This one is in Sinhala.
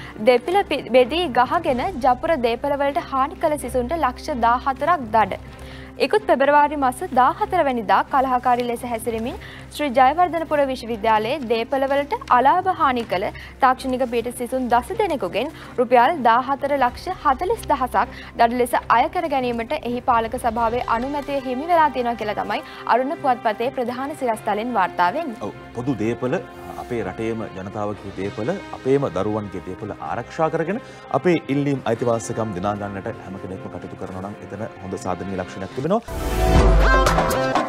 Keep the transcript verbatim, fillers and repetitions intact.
දෙපිළ බෙදී ගහගෙන ජපුර දේපළවලට හානි කළ සිසුන්ට ලක්ෂ දාහතරක් දඩ. ඉකුත් පෙබරවාරි මාස දාහතර වැනිදා කලහකාරී ලෙස හැසිරෙමින් ශ්‍රී ජයවර්ධනපුර විශ්වවිද්‍යාලයේ දේපළවලට අලාභ හානි කළ තාක්ෂණික පීඨ සිසුන් දස දෙනෙකුගෙන් රුපියල් දාහතර ලක්ෂ හතළිස් දහසක් දඩ ලෙස අය කර ගැනීමට එහි පාලක සභාවේ අනුමැතිය හිමි වෙලා තියෙනවා කියලා තමයි අරුණ පුවත්පතේ ප්‍රධාන සිරස්තලෙන් වාර්තා වෙන්නේ. ඔව් පොදු දේපළ අපේ රටේම ජනතාවගේ දේපළ අපේම දරුවන්ගේ දේපළ ආරක්ෂා කරගෙන අපේ ඉල්ලීම් අයිතිවාසිකම් දිනා ගන්නට හැම කෙනෙක්ම කටයුතු කරනවා නම් එතන හොඳ සාධනීය ලක්ෂණයක් තිබෙනවා.